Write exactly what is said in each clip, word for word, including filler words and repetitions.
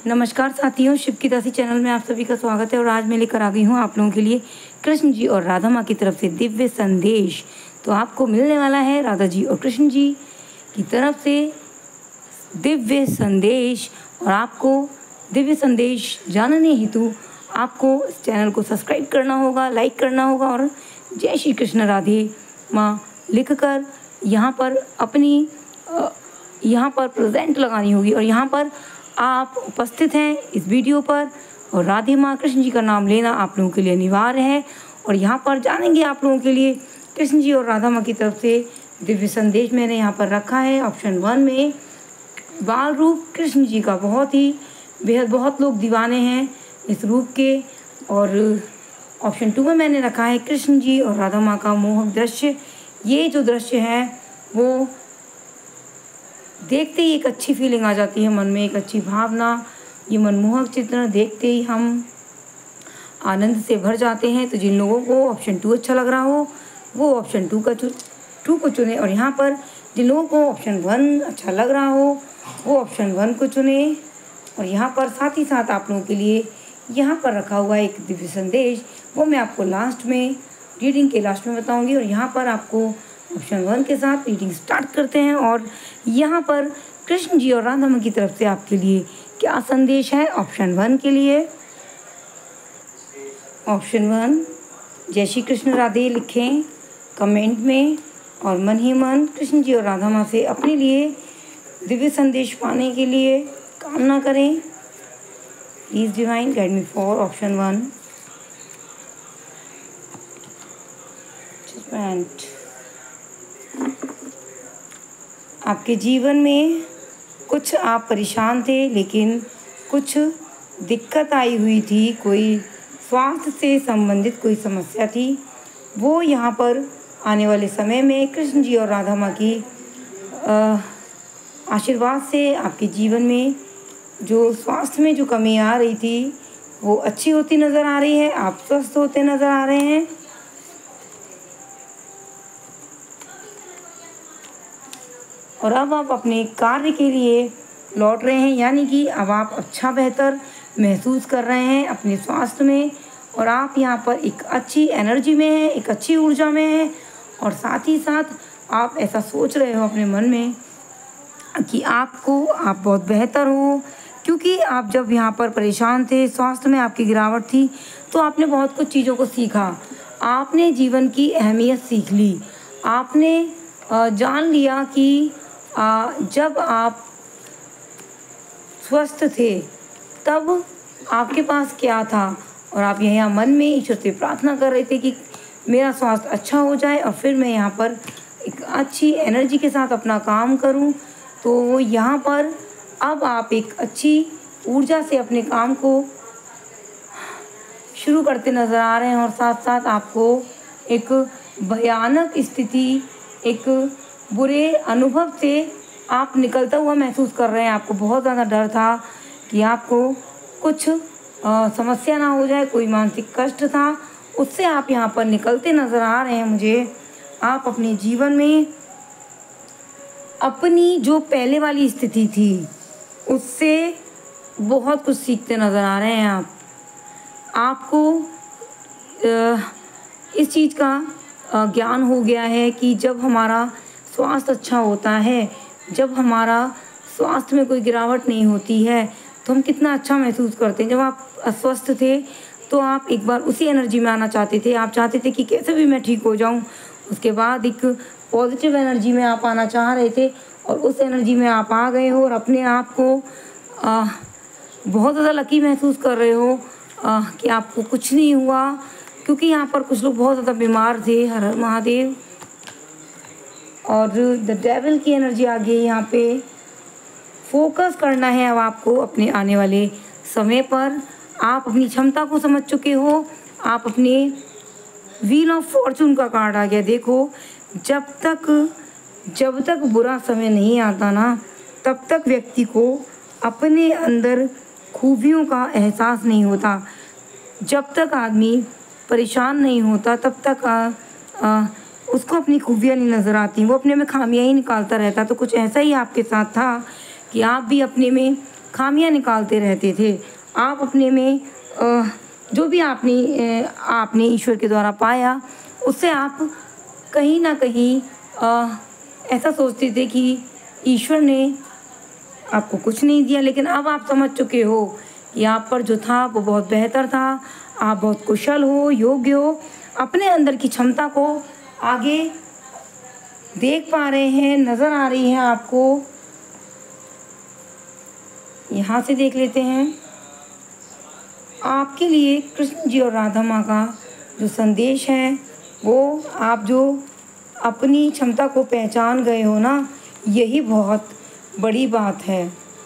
नमस्कार साथियों, शिव की दासी चैनल में आप सभी का स्वागत है। और आज मैं लेकर आ गई हूँ आप लोगों के लिए कृष्ण जी और राधा माँ की तरफ से दिव्य संदेश। तो आपको मिलने वाला है राधा जी और कृष्ण जी की तरफ से दिव्य संदेश। और आपको दिव्य संदेश जानने हेतु आपको इस चैनल को सब्सक्राइब करना होगा, लाइक करना होगा और जय श्री कृष्ण राधे माँ लिख कर यहाँ पर अपनी यहाँ पर प्रेजेंट लगानी होगी। और यहाँ पर आप उपस्थित हैं इस वीडियो पर और राधे माँ कृष्ण जी का नाम लेना आप लोगों के लिए अनिवार्य है। और यहाँ पर जानेंगे आप लोगों के लिए कृष्ण जी और राधा माँ की तरफ से दिव्य संदेश मैंने यहाँ पर रखा है। ऑप्शन वन में बाल रूप कृष्ण जी का, बहुत ही बेहद बहुत लोग दीवाने हैं इस रूप के। और ऑप्शन टू में मैंने रखा है कृष्ण जी और राधा माँ का मोहक दृश्य। ये जो दृश्य है वो देखते ही एक अच्छी फीलिंग आ जाती है मन में, एक अच्छी भावना। ये मनमोहक चित्र देखते ही हम आनंद से भर जाते हैं। तो जिन लोगों को ऑप्शन टू अच्छा लग रहा हो वो ऑप्शन टू का टू को चुने। और यहाँ पर जिन लोगों को ऑप्शन वन अच्छा लग रहा हो वो ऑप्शन वन को चुने। और यहाँ पर साथ ही साथ आप लोगों के लिए यहाँ पर रखा हुआ एक दिव्य संदेश, वो मैं आपको लास्ट में रीडिंग के लास्ट में बताऊँगी। और यहाँ पर आपको ऑप्शन वन के साथ रीडिंग स्टार्ट करते हैं। और यहाँ पर कृष्ण जी और राधा माँ की तरफ से आपके लिए क्या संदेश है ऑप्शन वन के लिए। ऑप्शन वन, जय श्री कृष्ण राधे लिखें कमेंट में और मन ही मन कृष्ण जी और राधा माँ से अपने लिए दिव्य संदेश पाने के लिए कामना करें। Please divine guide me for option one. Judgment. आपके जीवन में कुछ आप परेशान थे, लेकिन कुछ दिक्कत आई हुई थी, कोई स्वास्थ्य से संबंधित कोई समस्या थी। वो यहाँ पर आने वाले समय में कृष्ण जी और राधा माँ की आशीर्वाद से आपके जीवन में जो स्वास्थ्य में जो कमी आ रही थी वो अच्छी होती नज़र आ रही है, आप स्वस्थ होते नज़र आ रहे हैं। और अब आप अपने कार्य के लिए लौट रहे हैं, यानी कि अब आप अच्छा बेहतर महसूस कर रहे हैं अपने स्वास्थ्य में। और आप यहाँ पर एक अच्छी एनर्जी में हैं, एक अच्छी ऊर्जा में हैं। और साथ ही साथ आप ऐसा सोच रहे हो अपने मन में कि आपको आप बहुत बेहतर हो, क्योंकि आप जब यहाँ पर परेशान थे, स्वास्थ्य में आपकी गिरावट थी, तो आपने बहुत कुछ चीज़ों को सीखा। आपने जीवन की अहमियत सीख ली। आपने जान लिया कि जब आप स्वस्थ थे तब आपके पास क्या था। और आप यहाँ मन में ईश्वर से प्रार्थना कर रहे थे कि मेरा स्वास्थ्य अच्छा हो जाए और फिर मैं यहाँ पर एक अच्छी एनर्जी के साथ अपना काम करूँ। तो यहाँ पर अब आप एक अच्छी ऊर्जा से अपने काम को शुरू करते नज़र आ रहे हैं। और साथ साथ आपको एक भयानक स्थिति, एक बुरे अनुभव से आप निकलता हुआ महसूस कर रहे हैं। आपको बहुत ज़्यादा डर था कि आपको कुछ आ, समस्या ना हो जाए, कोई मानसिक कष्ट था, उससे आप यहाँ पर निकलते नज़र आ रहे हैं। मुझे आप अपने जीवन में अपनी जो पहले वाली स्थिति थी उससे बहुत कुछ सीखते नज़र आ रहे हैं। आप आपको इस चीज़ का ज्ञान हो गया है कि जब हमारा स्वास्थ्य अच्छा होता है, जब हमारा स्वास्थ्य में कोई गिरावट नहीं होती है, तो हम कितना अच्छा महसूस करते हैं। जब आप अस्वस्थ थे तो आप एक बार उसी एनर्जी में आना चाहते थे, आप चाहते थे कि कैसे भी मैं ठीक हो जाऊं। उसके बाद एक पॉजिटिव एनर्जी में आप आना चाह रहे थे और उस एनर्जी में आप आ गए हो। और अपने आप को आ, बहुत ज़्यादा लकी महसूस कर रहे हो आ, कि आपको कुछ नहीं हुआ, क्योंकि यहाँ पर कुछ लोग बहुत ज़्यादा बीमार थे। हर हर महादेव। और द डेविल की एनर्जी आ गई यहाँ पे। फोकस करना है अब आपको अपने आने वाले समय पर। आप अपनी क्षमता को समझ चुके हो। आप अपने व्हील ऑफ फॉर्चून का कार्ड आ गया। देखो, जब तक जब तक बुरा समय नहीं आता ना, तब तक व्यक्ति को अपने अंदर खूबियों का एहसास नहीं होता। जब तक आदमी परेशान नहीं होता तब तक आ, आ, उसको अपनी खूबियाँ नहीं नज़र आती, वो अपने में खामियाँ ही निकालता रहता। तो कुछ ऐसा ही आपके साथ था कि आप भी अपने में खामियां निकालते रहते थे। आप अपने में अ, जो भी आपने आपने ईश्वर के द्वारा पाया, उससे आप कहीं ना कहीं आ, ऐसा सोचते थे कि ईश्वर ने आपको कुछ नहीं दिया। लेकिन अब आप समझ चुके हो कि आप पर जो था वो बहुत बेहतर था। आप बहुत कुशल हो, योग्य हो, अपने अंदर की क्षमता को आगे देख पा रहे हैं, नज़र आ रही है आपको। यहाँ से देख लेते हैं। आपके लिए कृष्ण जी और राधा माँ का जो संदेश है, वो आप जो अपनी क्षमता को पहचान गए हो ना, यही बहुत बड़ी बात है।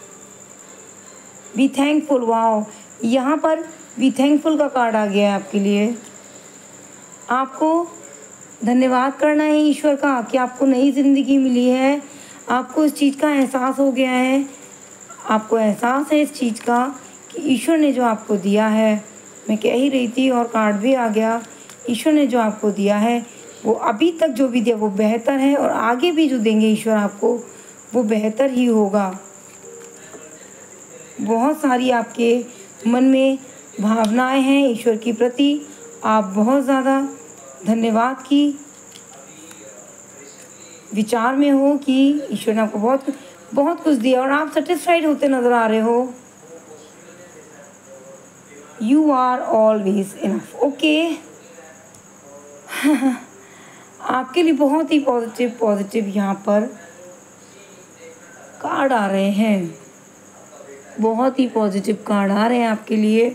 Be thankful. वाओ, यहाँ पर बी थैंकफुल का कार्ड आ गया है आपके लिए। आपको धन्यवाद करना है ईश्वर का कि आपको नई ज़िंदगी मिली है। आपको इस चीज़ का एहसास हो गया है, आपको एहसास है इस चीज़ का कि ईश्वर ने जो आपको दिया है, मैं कह ही रही थी और कार्ड भी आ गया, ईश्वर ने जो आपको दिया है वो अभी तक जो भी दिया वो बेहतर है, और आगे भी जो देंगे ईश्वर आपको वो बेहतर ही होगा। बहुत सारी आपके मन में भावनाएं हैं ईश्वर के प्रति। आप बहुत ज़्यादा धन्यवाद की विचार में हो कि ईश्वर ने आपको बहुत बहुत कुछ दिया और आप सेटिस्फाइड होते नज़र आ रहे हो। You are always enough. Okay, आपके लिए बहुत ही पॉजिटिव पॉजिटिव यहाँ पर कार्ड आ रहे हैं। बहुत ही पॉजिटिव कार्ड आ रहे हैं आपके लिए।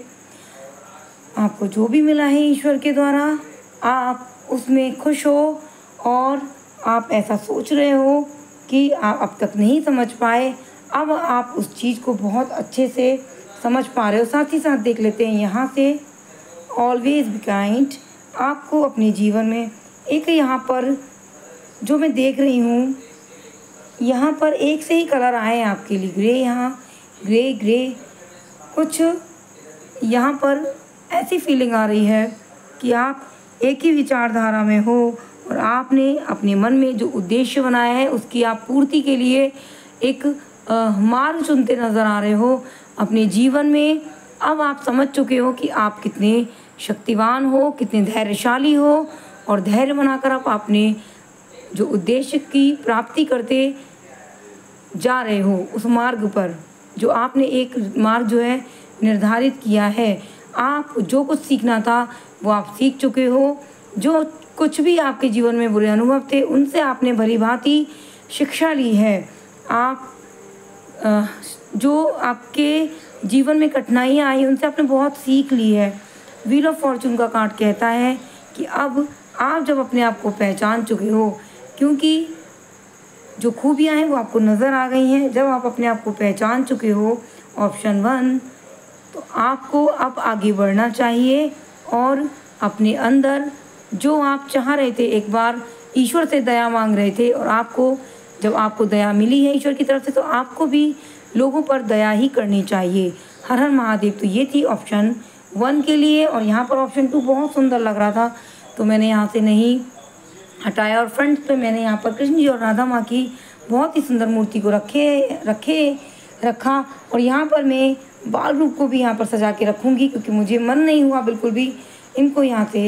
आपको जो भी मिला है ईश्वर के द्वारा, आप उसमें खुश हो और आप ऐसा सोच रहे हो कि आप अब तक नहीं समझ पाए, अब आप उस चीज़ को बहुत अच्छे से समझ पा रहे हो। साथ ही साथ देख लेते हैं यहाँ से, ऑलवेज बी काइंड। आपको अपने जीवन में एक यहाँ पर जो मैं देख रही हूँ, यहाँ पर एक से ही कलर आए हैं आपके लिए। ग्रे, यहाँ ग्रे ग्रे कुछ यहाँ पर ऐसी फीलिंग आ रही है कि आप एक ही विचारधारा में हो और आपने अपने मन में जो उद्देश्य बनाया है उसकी आप पूर्ति के लिए एक आ, मार्ग चुनते नज़र आ रहे हो अपने जीवन में। अब आप समझ चुके हो कि आप कितने शक्तिवान हो, कितने धैर्यशाली हो, और धैर्य बनाकर आप अपने जो उद्देश्य की प्राप्ति करते जा रहे हो उस मार्ग पर, जो आपने एक मार्ग जो है निर्धारित किया है। आप जो कुछ सीखना था वो आप सीख चुके हो। जो कुछ भी आपके जीवन में बुरे अनुभव थे उनसे आपने भली भांति शिक्षा ली है। आप जो आपके जीवन में कठिनाइयाँ आई उनसे आपने बहुत सीख ली है। व्हील ऑफ फॉर्चून का कार्ड कहता है कि अब आप जब अपने आप को पहचान चुके हो, क्योंकि जो खूबियाँ हैं वो आपको नज़र आ गई हैं, जब आप अपने आप को पहचान चुके हो, ऑप्शन वन, तो आपको अब आगे बढ़ना चाहिए और अपने अंदर जो आप चाह रहे थे, एक बार ईश्वर से दया मांग रहे थे, और आपको जब आपको दया मिली है ईश्वर की तरफ से, तो आपको भी लोगों पर दया ही करनी चाहिए। हर हर महादेव। तो ये थी ऑप्शन वन के लिए। और यहाँ पर ऑप्शन टू बहुत सुंदर लग रहा था तो मैंने यहाँ से नहीं हटाया, और फ्रंट पे मैंने यहाँ पर कृष्ण जी और राधा माँ की बहुत ही सुंदर मूर्ति को रखे रखे रखा और यहाँ पर मैं बाल रूप को भी यहाँ पर सजा के रखूँगी, क्योंकि मुझे मन नहीं हुआ बिल्कुल भी इनको यहाँ से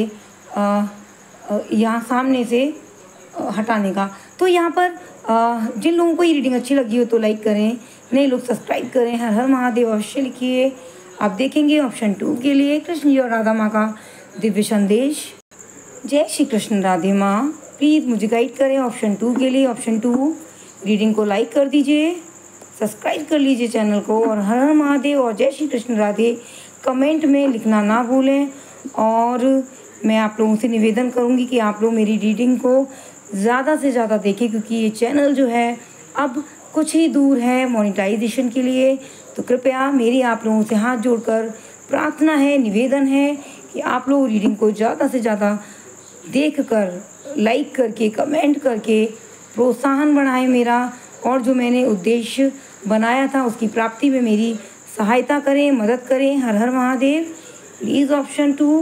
यहाँ सामने से हटाने का। तो यहाँ पर आ, जिन लोगों को ये रीडिंग अच्छी लगी हो तो लाइक करें, नए लोग सब्सक्राइब करें। हर हर महादेव अवश्य लिखिए। आप देखेंगे ऑप्शन टू के लिए कृष्ण जी और राधा माँ का दिव्य संदेश। जय श्री कृष्ण राधे माँ। प्लीज़ मुझे गाइड करें ऑप्शन टू के लिए। ऑप्शन टू रीडिंग को लाइक कर दीजिए, सब्सक्राइब कर लीजिए चैनल को, और हर हर महादेव और जय श्री कृष्ण राधे कमेंट में लिखना ना भूलें। और मैं आप लोगों से निवेदन करूंगी कि आप लोग मेरी रीडिंग को ज़्यादा से ज़्यादा देखें, क्योंकि ये चैनल जो है अब कुछ ही दूर है मोनेटाइजेशन के लिए। तो कृपया मेरी आप लोगों से हाथ जोड़कर प्रार्थना है, निवेदन है कि आप लोग रीडिंग को ज़्यादा से ज़्यादा देखकर, लाइक करके, कमेंट करके प्रोत्साहन बढ़ाएं मेरा, और जो मैंने उद्देश्य बनाया था उसकी प्राप्ति में मेरी सहायता करें, मदद करें। Har Har Mahadev. Please option two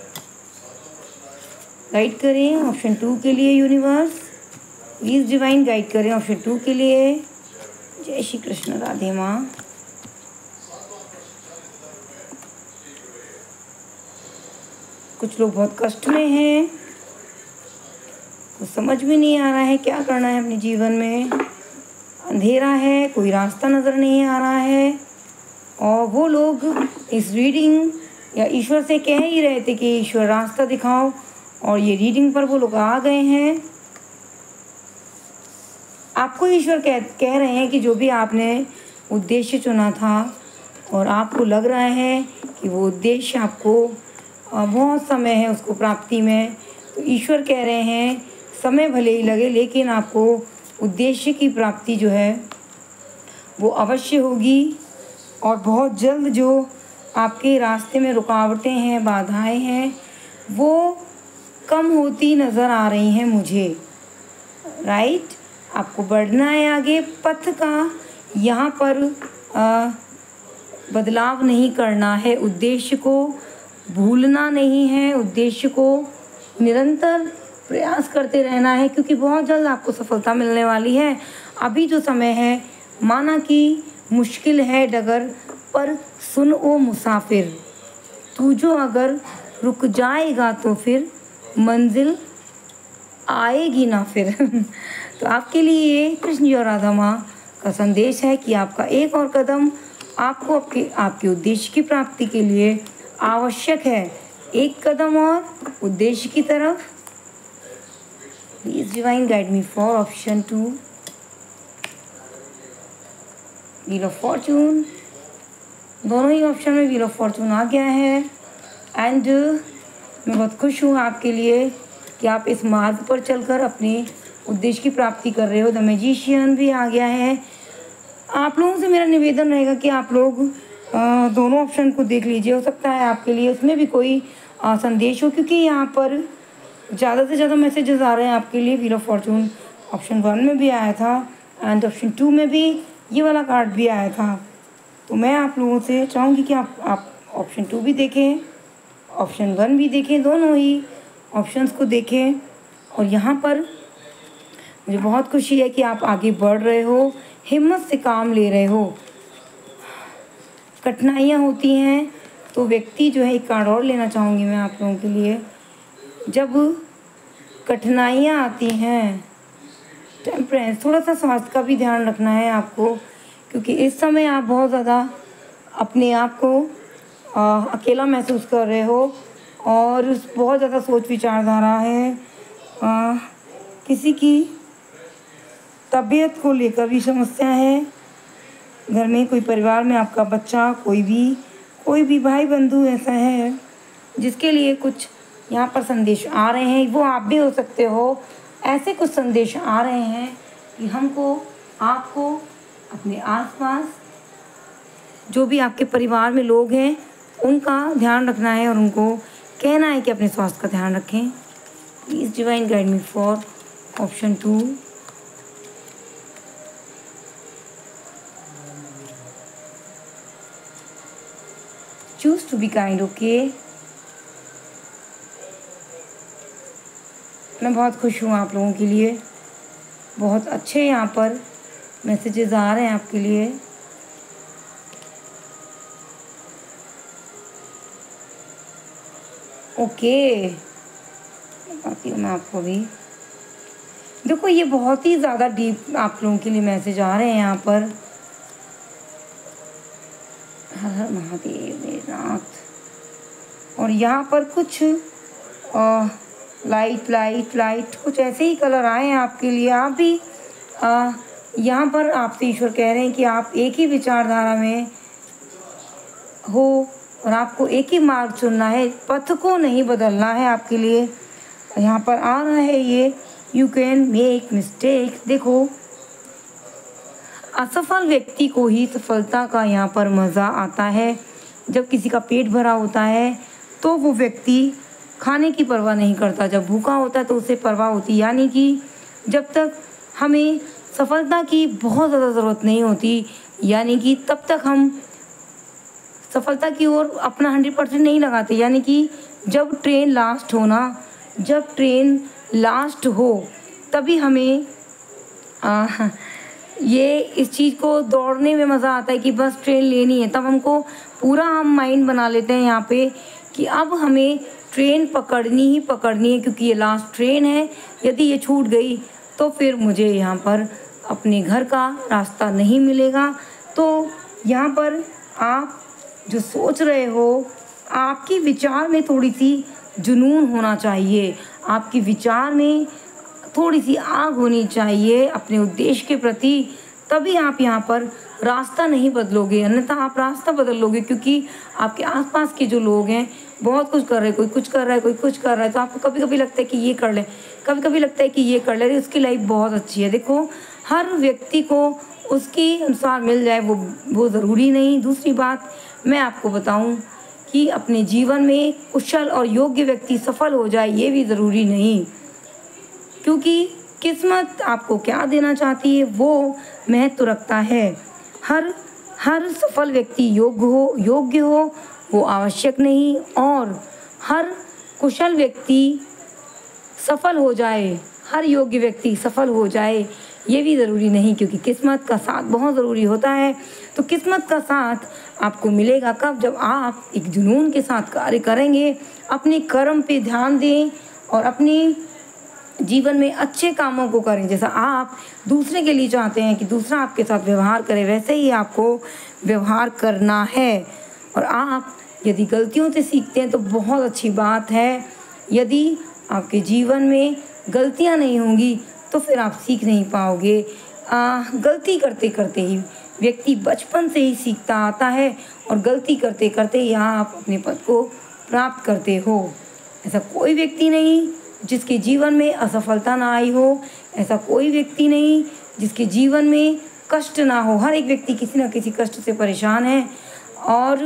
guide करें ऑप्शन टू के लिए। यूनिवर्स प्लीज़ डिवाइन गाइड करें ऑप्शन टू के लिए। जय श्री कृष्ण राधे माँ। कुछ लोग बहुत कष्ट में हैं, तो समझ में नहीं आ रहा है क्या करना है अपने जीवन में, अंधेरा है, कोई रास्ता नज़र नहीं आ रहा है। और वो लोग इस रीडिंग या ईश्वर से कह ही रहे थे कि ईश्वर रास्ता दिखाओ, और ये रीडिंग पर वो लोग आ गए हैं। आपको ईश्वर कह कह रहे हैं कि जो भी आपने उद्देश्य चुना था और आपको लग रहा है कि वो उद्देश्य आपको बहुत समय है उसको प्राप्ति में, तो ईश्वर कह रहे हैं समय भले ही लगे लेकिन आपको उद्देश्य की प्राप्ति जो है वो अवश्य होगी। और बहुत जल्द जो आपके रास्ते में रुकावटें हैं, बाधाएं हैं, वो कम होती नज़र आ रही हैं मुझे। राइट, आपको बढ़ना है आगे, पथ का यहाँ पर आ, बदलाव नहीं करना है, उद्देश्य को भूलना नहीं है, उद्देश्य को निरंतर प्रयास करते रहना है, क्योंकि बहुत जल्द आपको सफलता मिलने वाली है। अभी जो समय है माना कि मुश्किल है डगर, पर सुन ओ मुसाफिर, तू जो अगर रुक जाएगा तो फिर मंजिल आएगी ना फिर। तो आपके लिए कृष्ण जी और राधा माँ का संदेश है कि आपका एक और कदम आपको आपके आपके उद्देश्य की प्राप्ति के लिए आवश्यक है। एक कदम और उद्देश्य की तरफ। Please divine guide me for option two, wheel of fortune. दोनों ही ऑप्शन में व्हील ऑफ फॉर्चून आ गया है। एंड मैं बहुत खुश हूँ आपके लिए कि आप इस मार्ग पर चलकर अपने उद्देश्य की प्राप्ति कर रहे हो। द मैजिशियन भी आ गया है। आप लोगों से मेरा निवेदन रहेगा कि आप लोग आ, दोनों ऑप्शन को देख लीजिए, हो सकता है आपके लिए उसमें भी कोई आ, संदेश हो, क्योंकि यहाँ पर ज़्यादा से ज़्यादा मैसेजेस आ रहे हैं आपके लिए। Wheel of fortune option one में भी आया था एंड ऑप्शन टू में भी ये वाला कार्ड भी आया था। तो मैं आप लोगों से चाहूँगी कि आप आप ऑप्शन टू भी देखें, ऑप्शन वन भी देखें, दोनों ही ऑप्शंस को देखें। और यहाँ पर मुझे बहुत खुशी है कि आप आगे बढ़ रहे हो, हिम्मत से काम ले रहे हो। कठिनाइयाँ होती हैं तो व्यक्ति जो है, एक कार्ड और लेना चाहूँगी मैं आप लोगों के लिए। जब कठिनाइयाँ आती हैं, टेम्परेंस, थोड़ा सा स्वास्थ्य का भी ध्यान रखना है आपको, क्योंकि इस समय आप बहुत ज़्यादा अपने आप को आ, अकेला महसूस कर रहे हो और बहुत ज़्यादा सोच विचारधारा है। आ, किसी की तबीयत को लेकर भी समस्या है। घर में कोई परिवार में आपका बच्चा, कोई भी कोई भी भाई बंधु ऐसा है जिसके लिए कुछ यहाँ पर संदेश आ रहे हैं। वो आप भी हो सकते हो। ऐसे कुछ संदेश आ रहे हैं कि हमको आपको अपने आसपास जो भी आपके परिवार में लोग हैं उनका ध्यान रखना है और उनको कहना है कि अपने स्वास्थ्य का ध्यान रखें। Please divine guide me for option two. Choose to be kind. Okay, मैं बहुत खुश हूँ आप लोगों के लिए। बहुत अच्छे यहाँ पर मैसेजेस आ रहे हैं आपके लिए। ओके, बताती हूँ मैं आपको भी। देखो, ये बहुत ही ज़्यादा डीप आप लोगों के लिए मैसेज आ रहे हैं यहाँ पर। हर हर महादेव मेरे नाथ। और यहाँ पर कुछ आ, लाइट लाइट लाइट कुछ ऐसे ही कलर आए हैं आपके लिए। आप भी आ, यहाँ पर आपसे ईश्वर कह रहे हैं कि आप एक ही विचारधारा में हो और आपको एक ही मार्ग चुनना है, पथ को नहीं बदलना है आपके लिए। यहाँ पर आ रहा है ये, यू कैन मेक मिस्टेक। देखो, असफल व्यक्ति को ही सफलता का यहाँ पर मज़ा आता है। जब किसी का पेट भरा होता है तो वो व्यक्ति खाने की परवाह नहीं करता, जब भूखा होता है तो उसे परवाह होती। यानी कि जब तक हमें सफलता की बहुत ज़्यादा ज़रूरत नहीं होती, यानी कि तब तक हम सफलता की ओर अपना हंड्रेड परसेंट नहीं लगाते। यानी कि जब ट्रेन लास्ट हो ना, जब ट्रेन लास्ट हो तभी हमें आ, ये इस चीज़ को दौड़ने में मज़ा आता है कि बस ट्रेन लेनी है। तब हमको पूरा हम माइंड बना लेते हैं यहाँ पे कि अब हमें ट्रेन पकड़नी ही पकड़नी है, क्योंकि ये लास्ट ट्रेन है। यदि ये छूट गई तो फिर मुझे यहाँ पर अपने घर का रास्ता नहीं मिलेगा। तो यहाँ पर आप जो सोच रहे हो, आपके विचार में थोड़ी सी जुनून होना चाहिए, आपके विचार में थोड़ी सी आग होनी चाहिए अपने उद्देश्य के प्रति, तभी आप यहाँ पर रास्ता नहीं बदलोगे, अन्यथा आप रास्ता बदल लोगे। क्योंकि आपके आसपास के जो लोग हैं बहुत कुछ कर रहे हैं, कोई कुछ कर रहा है, कोई कुछ कर रहा है, तो आपको कभी कभी लगता है कि ये कर ले, कभी कभी लगता है कि ये कर ले, अरे उसकी लाइफ बहुत अच्छी है। देखो, हर व्यक्ति को उसके अनुसार मिल जाए वो वो ज़रूरी नहीं। दूसरी बात मैं आपको बताऊं कि अपने जीवन में कुशल और योग्य व्यक्ति सफल हो जाए, ये भी ज़रूरी नहीं, क्योंकि किस्मत आपको क्या देना चाहती है वो महत्व रखता है। हर हर सफल व्यक्ति योग्य हो योग्य हो वो आवश्यक नहीं, और हर कुशल व्यक्ति सफल हो जाए, हर योग्य व्यक्ति सफल हो जाए, ये भी ज़रूरी नहीं, क्योंकि किस्मत का साथ बहुत ज़रूरी होता है। तो किस्मत का साथ आपको मिलेगा कब? जब आप एक जुनून के साथ कार्य करेंगे, अपने कर्म पे ध्यान दें और अपनी जीवन में अच्छे कामों को करें। जैसा आप दूसरे के लिए चाहते हैं कि दूसरा आपके साथ व्यवहार करे, वैसे ही आपको व्यवहार करना है। और आप यदि गलतियों से सीखते हैं तो बहुत अच्छी बात है। यदि आपके जीवन में गलतियां नहीं होंगी तो फिर आप सीख नहीं पाओगे। आ, गलती करते करते ही व्यक्ति बचपन से ही सीखता आता है, और गलती करते करते ही आप अपने पद को प्राप्त करते हो। ऐसा कोई व्यक्ति नहीं जिसके जीवन में असफलता ना आई हो, ऐसा कोई व्यक्ति नहीं जिसके जीवन में कष्ट ना हो। हर एक व्यक्ति किसी न किसी कष्ट से परेशान है, और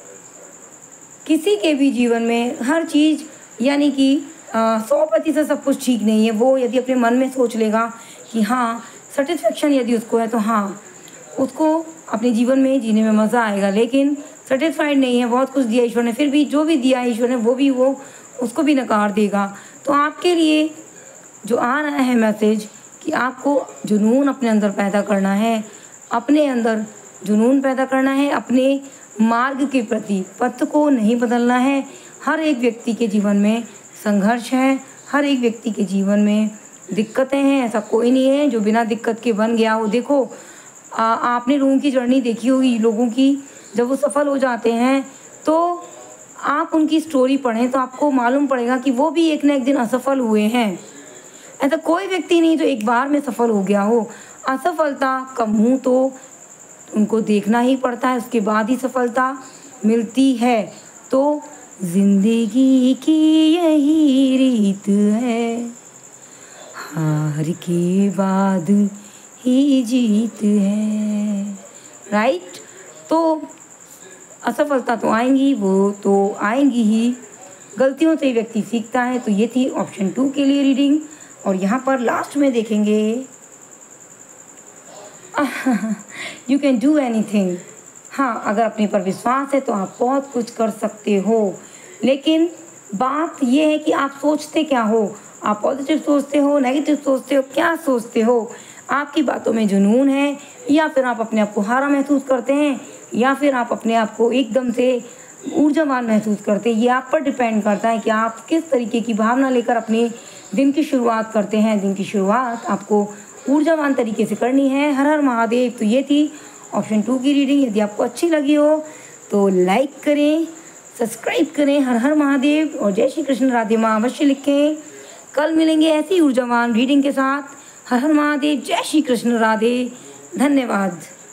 किसी के भी जीवन में हर चीज़ यानी कि सौ प्रतिशत सब कुछ ठीक नहीं है। वो यदि अपने मन में सोच लेगा कि हाँ सेटिस्फेक्शन यदि उसको है तो हाँ उसको अपने जीवन में जीने में मज़ा आएगा, लेकिन सेटिस्फाइड नहीं है, बहुत कुछ दिया ईश्वर ने, फिर भी जो भी दिया ईश्वर ने वो भी वो उसको भी नकार देगा। तो आपके लिए जो आ रहा है मैसेज कि आपको जुनून अपने अंदर पैदा करना है, अपने अंदर जुनून पैदा करना है, अपने मार्ग के प्रति पथ को नहीं बदलना है। हर एक व्यक्ति के जीवन में संघर्ष है, हर एक व्यक्ति के जीवन में दिक्कतें हैं, ऐसा कोई नहीं है जो बिना दिक्कत के बन गया हो। देखो, आ, आपने लोगों की जर्नी देखी होगी, लोगों की जब वो सफल हो जाते हैं तो आप उनकी स्टोरी पढ़ें तो आपको मालूम पड़ेगा कि वो भी एक न एक दिन असफल हुए हैं। ऐसा कोई व्यक्ति नहीं जो एक बार में सफल हो गया हो। असफलता का मुँह तो उनको देखना ही पड़ता है, उसके बाद ही सफलता मिलती है। तो जिंदगी की यही रीत है, हार के बाद ही जीत है, राइट। तो असफलता तो आएंगी, वो तो आएंगी ही, गलतियों से व्यक्ति सीखता है। तो ये थी ऑप्शन टू के लिए रीडिंग। और यहाँ पर लास्ट में देखेंगे यू कैन डू एनीथिंग। हाँ, अगर अपने पर विश्वास है तो आप बहुत कुछ कर सकते हो, लेकिन बात यह है कि आप सोचते क्या हो। आप पॉजिटिव सोचते हो, नेगेटिव सोचते हो, क्या सोचते हो? आपकी बातों में जुनून है, या फिर आप अपने आप को हारा महसूस करते हैं, या फिर आप अपने आप को एकदम से ऊर्जावान महसूस करते हैं। ये आप पर डिपेंड करता है कि आप किस तरीके की भावना लेकर अपने दिन की शुरुआत करते हैं। दिन की शुरुआत आपको ऊर्जावान तरीके से करनी है। हर हर महादेव। तो ये थी ऑप्शन टू की रीडिंग। यदि आपको अच्छी लगी हो तो लाइक करें, सब्सक्राइब करें। हर हर महादेव और जय श्री कृष्ण राधे माँ अवश्य लिखें। कल मिलेंगे ऐसी ऊर्जावान रीडिंग के साथ। हर हर महादेव, जय श्री कृष्ण राधे। धन्यवाद।